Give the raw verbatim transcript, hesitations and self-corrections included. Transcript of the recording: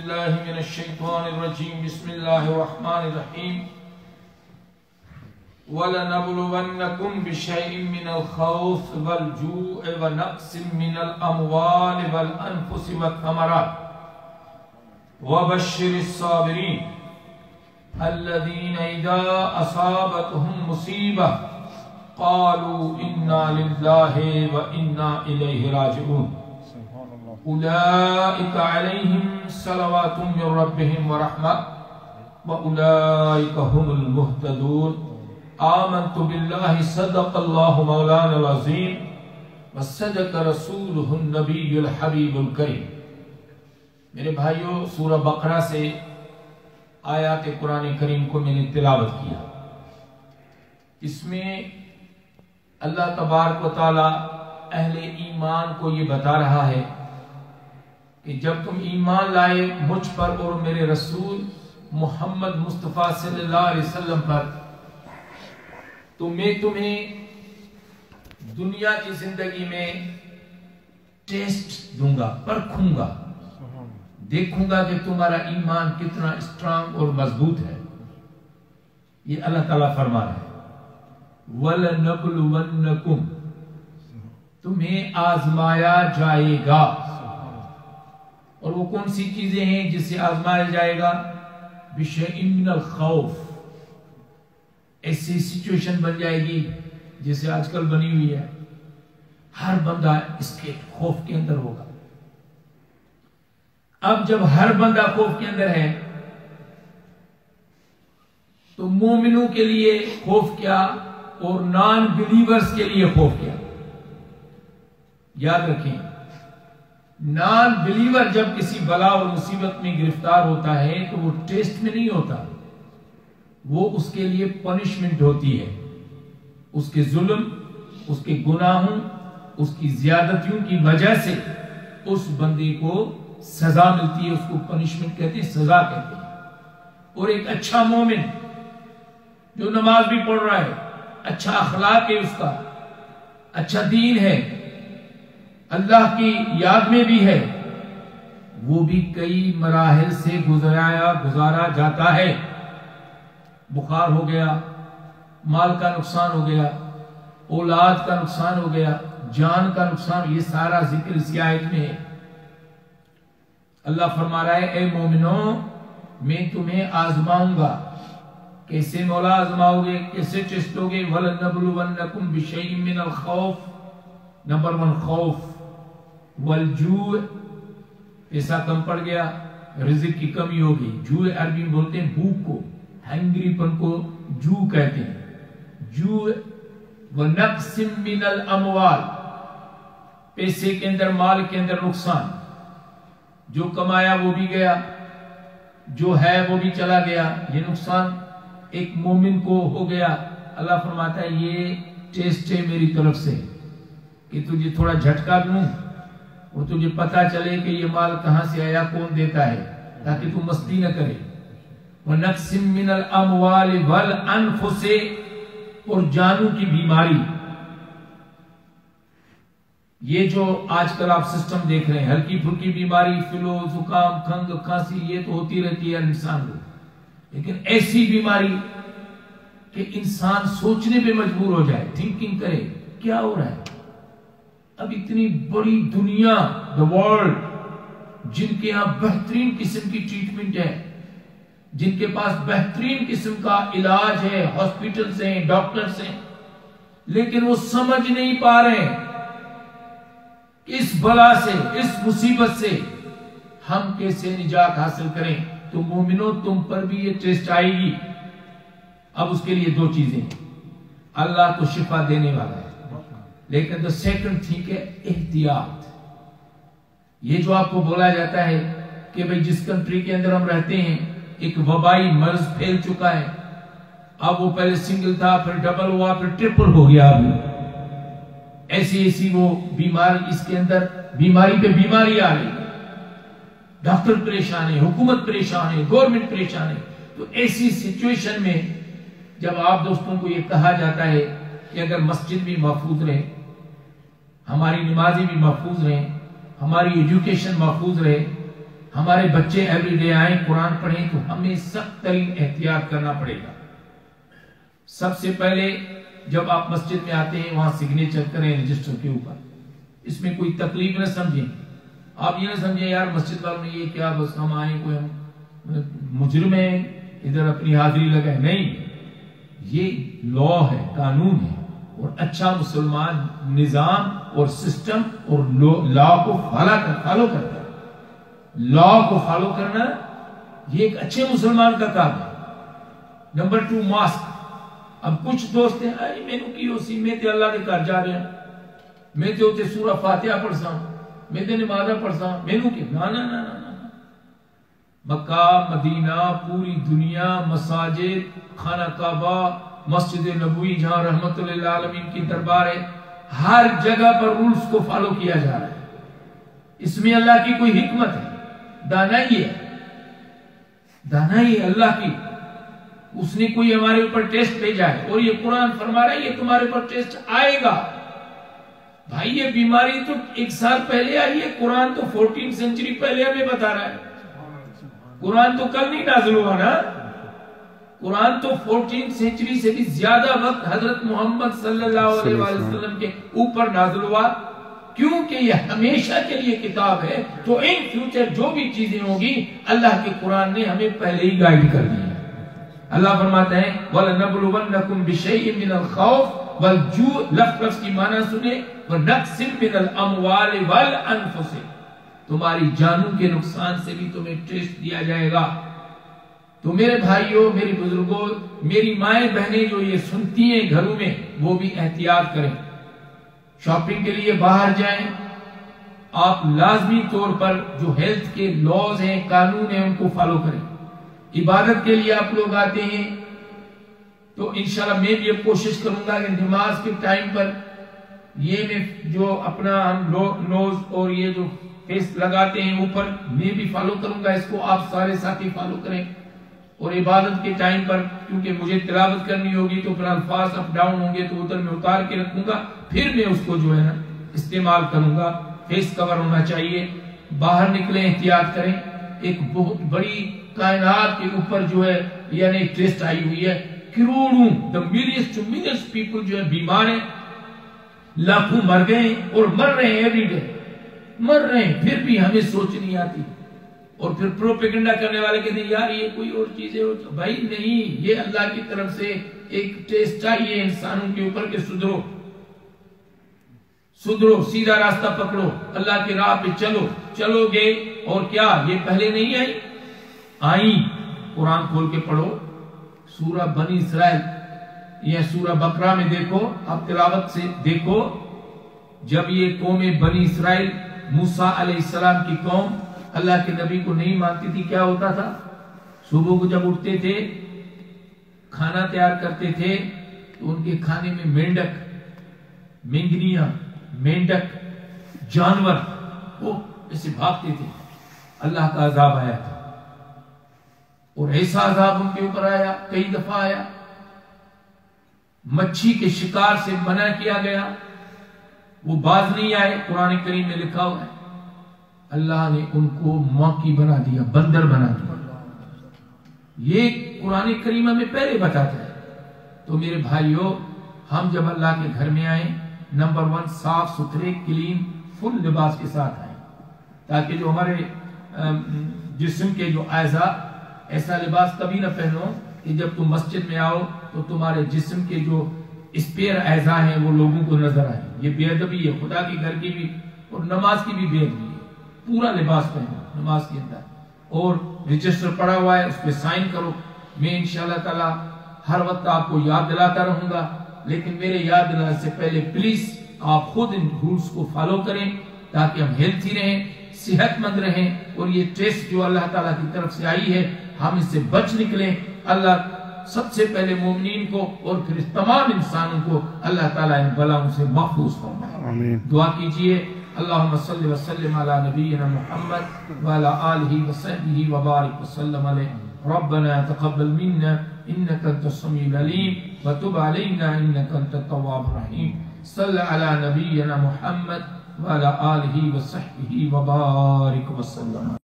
بالله من الشيطان الرجيم بسم الله الرحمن الرحيم وَلَنَبْلُوَنَّكُمْ بِشَيْءٍ مِّنَ الْخَوْفِ وَالْجُوعِ وَنَقْصٍ مِّنَ الْأَمْوَالِ وَالْأَنفُسِ وَالثَّمَرَاتِ وَبَشِّرِ الصَّابِرِينَ الَّذِينَ إِذَا أَصَابَتْهُمْ مُصِيبَةٌ قَالُوا إِنَّا لِلَّهِ وَإِنَّا إِلَيْهِ رَاجِعُونَ أُولَئِكَ عَلَيْهِمْ صَلَوَاتٌ مِّن رَّبِّهِمْ وَرَحْمَةٌ وَأُولَئِكَ هُمُ الْمُهْتَدُونَ آمنت باللہ صدق اللہ مولانا العظیم وصدق رسولہ النبی الحبیب الکریم۔ میرے بھائیوں، سورہ بقرہ سے آیات قرآن کریم کو میں نے تلاوت کیا۔ اس میں اللہ تبارک و تعالی اہل ایمان کو یہ بتا رہا ہے کہ جب تم ایمان لائے مجھ پر اور میرے رسول محمد مصطفیٰ صلی اللہ علیہ وسلم پر، تو میں تمہیں دنیا کی زندگی میں ٹیسٹ دوں گا، پرکھوں گا، دیکھوں گا کہ تمہارا ایمان کتنا اسٹرانگ اور مضبوط ہے۔ یہ اللہ تعالیٰ فرما رہا ہے وَلَنَبْلُوَنَّكُمْ، تمہیں آزمایا جائے گا۔ اور وہ کون سی چیزیں ہیں جس سے آزمایا جائے گا؟ بِشَيْءٍ مِّنَ الْخَوْفِ، ایسی سچویشن بن جائے گی جیسے آج کل بنی ہوئی ہے، ہر بندہ اس کے خوف کے اندر ہوگا۔ اب جب ہر بندہ خوف کے اندر ہے تو مومنوں کے لیے خوف کیا اور نان بلیورز کے لیے خوف کیا؟ یاد رکھیں، نان بلیور جب کسی بلا اور مصیبت میں گرفتار ہوتا ہے تو وہ ٹیسٹ میں نہیں ہوتا، وہ اس کے لیے پنشمنٹ ہوتی ہے۔ اس کے ظلم، اس کے گناہوں، اس کی زیادتیوں کی وجہ سے اس بندے کو سزا ملتی ہے، اس کو پنشمنٹ کہتے ہیں، سزا کہتے ہیں۔ اور ایک اچھا مومن جو نماز بھی پڑھ رہا ہے، اچھا اخلاق ہے، اس کا اچھا دین ہے، اللہ کی یاد میں بھی ہے، وہ بھی کئی مراحل سے گزرایا گزارا جاتا ہے۔ بخار ہو گیا، مال کا نقصان ہو گیا، اولاد کا نقصان ہو گیا، جان کا نقصان، یہ سارا ذکر اس آیت میں ہے۔ اللہ فرما رہا ہے اے مومنوں، میں تمہیں آزماؤں گا۔ کیسے مولا آزماؤ گے، کیسے ٹیسٹ ہوگے؟ وَلَنَبْلُوَنَّكُمْ بِشَيْءٍ مِّنَ الْخَوْفِ، نمبر ون خوف، والجوع، پیسہ کم پڑ گیا، رزق کی کمی ہوگی۔ جوع عربی میں بولتے ہیں بھوک کو، ہنگری پن کو جو کہتے ہیں، جو وَنَقْسٍ مِّنَ الْأَمْوَالِ، پیسے کے اندر، مال کے اندر نقصان، جو کمایا وہ بھی گیا، جو ہے وہ بھی چلا گیا، یہ نقصان ایک مومن کو ہو گیا۔ اللہ فرماتا ہے یہ ٹیسٹ ہے میری طرف سے کہ تجھے تھوڑا جھٹکا دوں اور تجھے پتا چلے کہ یہ مال کہاں سے آیا، کون دیتا ہے، تاکہ تو مستی نہ کرے۔ وَنَقْسٍ مِّنَ الْأَمْوَالِ وَالْأَنفُسِ، اور جانوں کی بیماری۔ یہ جو آج کل آپ سسٹم دیکھ رہے ہیں، ہلکی پھلکی بیماری، فلو، زکام، کھنگ، کھانسی، یہ تو ہوتی رہتی ہے انسان کو، لیکن ایسی بیماری کہ انسان سوچنے پہ مجبور ہو جائے، تھنکنگ کرے کیا ہو رہا ہے۔ اب اتنی بڑی دنیا، the world، جن کے ہاں بہترین قسم کی ٹریٹمنٹ ہے، جن کے پاس بہترین قسم کا علاج ہے، ہاسپٹلز ہیں، ڈاکٹرز ہیں، لیکن وہ سمجھ نہیں پا رہے ہیں اس بلا سے، اس مصیبت سے ہم کیسے نجات حاصل کریں۔ تو مومنوں، تم پر بھی یہ ٹیسٹ آئے گی۔ اب اس کے لیے دو چیزیں، اللہ تو شفا دینے والا ہے، لیکن the second thing ہے احتیاط۔ یہ جو آپ کو بولا جاتا ہے کہ بھئی جس کنٹری کے اندر ہم رہتے ہیں ایک وبائی مرض پھیل چکا ہے، اب وہ پہلے سنگل تھا، پھر ڈبل ہوا، پھر ٹرپل ہو گیا، اب ایسی ایسی وہ بیماری، اس کے اندر بیماری پہ بیماری آ رہی ہے، ڈاکٹر پریشان ہے، حکومت پریشان ہے، گورنمنٹ پریشان ہے۔ تو ایسی سچویشن میں جب آپ دوستوں کو یہ کہا جاتا ہے کہ اگر مسجد بھی محفوظ رہے، ہماری نمازیں بھی محفوظ رہیں، ہماری ایجوکیشن محفوظ رہے، ہمارے بچے ایوری ڈے آئیں قرآن پڑھیں تو ہمیں سخت ترین احتیاط کرنا پڑے گا. سب سے پہلے جب آپ مسجد میں آتے ہیں وہاں سگنیچر کریں رجسٹر کے اوپر. اس میں کوئی تکلیف نہ سمجھیں. آپ یہ نہ سمجھیں یار مسجد والوں نے یہ کیا بس ہم آئیں کوئی ہم مجرم ہیں ادھر اپنی حاضری لگائے. نہیں, یہ لا ہے, قانون ہے, اور اچھا مسلمان نظام اور سسٹم اور لا کو فالو کرتا ہے. لا کو فالو کرنا یہ ایک اچھے مسلمان کا کام ہے. Number two, mask. اب کچھ دوست ہیں آئی میں نو کیوں سی میں تے اللہ کے گھر جا رہے ہیں, میں تے ہوتے سورہ فاتحہ پڑھسا ہوں, میں تے نمازہ پڑھسا ہوں, میں نو کہ نا نا نا نا نا. مکہ مدینہ پوری دنیا مساجد خانہ کعبہ مسجد نبوی جہاں رحمت للعالمین کی دربار ہے, ہر جگہ پر رولز کو فالو کیا جا رہا ہے. اس میں اللہ کی کوئی حکمت ہے, دانائی ہے, دانائی اللہ کی. اس نے کوئی ہمارے اوپر ٹیسٹ بھیجا ہے اور یہ قرآن فرما رہا ہے یہ تمہارے اوپر ٹیسٹ آئے گا. بھائی یہ بیماری تو ایک سال پہلے آئی ہے, قرآن تو فورٹین سینچری پہلے ہمیں بتا رہا ہے. قرآن تو کل نہیں نازل ہوا نا, قرآن تو فورٹین سینچری سے بھی زیادہ وقت حضرت محمد صلی اللہ علیہ وسلم کے اوپر نازل ہوا, کیونکہ یہ ہمیشہ کے لیے کتاب ہے. تو ان فیوچر جو بھی چیزیں ہوگی اللہ کے قرآن نے ہمیں پہلے ہی گائیڈ کر دی ہے. اللہ فرماتے ہیں وَلَنَبْلُوَنَّكُمْ بِشَيْءٍ مِّنَ الْخَوْفِ وَالْجُوعِ. لفظ لفظ کی معنی سنیں, وَنَقْصٍ مِّنَ الْأَمْوَالِ وَالْأَنفُسِ. تمہاری جانوں کے نقصان سے بھی تمہیں ٹیسٹ دیا جائے گا. تو میرے بھائیوں, میری بزرگوں, میری مائیں بہنیں جو یہ سنتی ہیں گھروں میں, وہ بھی احتیاط کریں. شاپنگ کے لیے باہر جائیں, آپ لازمی طور پر جو ہیلتھ کے لاز ہیں قانون ہیں ان کو فالو کریں. عبادت کے لیے آپ لوگ آتے ہیں تو انشاءاللہ میں بھی یہ کوشش کروں گا کہ نماز کے ٹائم پر یہ میں جو اپنا ہم نوز اور یہ جو فیس لگاتے ہیں اوپر, میں بھی فالو کروں گا. اس کو آپ سارے ساتھی فالو کریں. اور عبادت کے ٹائم پر کیونکہ مجھے تلاوت کرنی ہوگی تو پھر الفاظ اپ ڈاؤن ہوں گے تو ادھر میں اتار کے رکھوں گا, پھر میں اس کو جو ہے نا استعمال کروں گا. فیس کور ہونا چاہیے. باہر نکلیں احتیاط کریں. ایک بہت بڑی کائنات کے اوپر جو ہے یعنی ٹیسٹ آئی ہوئی ہے. کروڑوں the millions to millions people جو ہے بیمار ہیں, لاکھوں مر گئے اور مر رہے ہیں ایوری ڈے, مر رہے ہیں, پھر بھی ہمیں سوچ نہیں آتی. اور پھر پروپیگنڈا کرنے والے کہتے ہیں یار یہ کوئی اور چیزیں ہو. بھائی نہیں, یہ اللہ کی طرف سے ایک ٹیسٹ چاہیے انسانوں کے اوپر کہ سدھرو سدھرو سیدھا راستہ پکڑو, اللہ کی راہ پہ چلو. چلو گے اور کیا یہ پہلے نہیں آئی, آئیں. قرآن کھول کے پڑھو سورہ بنی اسرائیل یا سورہ بقرہ میں دیکھو, آپ تلاوت سے دیکھو. جب یہ قوم بنی اسرائیل موسیٰ علیہ السلام کی قوم اللہ کے نبی کو نہیں مانتی تھی, کیا ہوتا تھا؟ صبح کو جب اٹھتے تھے کھانا تیار کرتے تھے تو ان کے کھانے میں مینڈک, مینگنیاں, مینڈک جانور وہ ایسے بھاگتے تھے. اللہ کا عذاب آیا تھا اور ایسا عذاب ان کے اوپر آیا, کئی دفعہ آیا. مچھی کے شکار سے منع کیا گیا, وہ باز نہیں آئے. قرآن کریم میں لکھا ہوا ہے اللہ نے ان کو موکی بنا دیا, بندر بنا دیا. یہ قرآن کریم میں پہلے بتاتا ہے. تو میرے بھائیوں, ہم جب اللہ کے گھر میں آئیں, نمبر ون صاف ستھرے کلین فل لباس کے ساتھ آئیں, تاکہ جو ہمارے جسم کے جو اعضاء, ایسا لباس کبھی نہ پہنو کہ جب تم مسجد میں آؤ تو تمہارے جسم کے جو اسپیئر اعضاء ہیں وہ لوگوں کو نظر آئے. یہ بے ادبی ہے, خدا کے گھر کی بھی اور نماز کی بھی بے ادبی ہے. پورا لباس پہنو نماز کے اندر, اور رجسٹر پڑا ہوا ہے اس پہ سائن کرو. میں انشاءاللہ تعالی ہر وقت آپ کو یاد دلاتا رہوں گا, لیکن میرے یاد دلانے سے پہلے پلیز آپ خود ان رولز کو فالو کریں تاکہ ہم ہیلتھی رہیں, صحت مند رہیں, اور یہ ٹیسٹ جو اللہ تعالیٰ کی طرف سے آئی ہے ہم اس سے بچ نکلیں. اللہ سب سے پہلے مومنین کو اور پھر تمام انسانوں کو اللہ تعالیٰ ان بلاؤں سے محفوظ فرمائے. دعا کیجئے. اللہم صلی وسلم علی نبینا محمد وعلی آلہ وصحبہ وبارک وسلم علیہ. ربنا تقبل منا انك انت السميع العليم وتب علينا انك انت التواب الرحيم. صل على نبينا محمد وعلى آله وصحبه وبارك وسلم.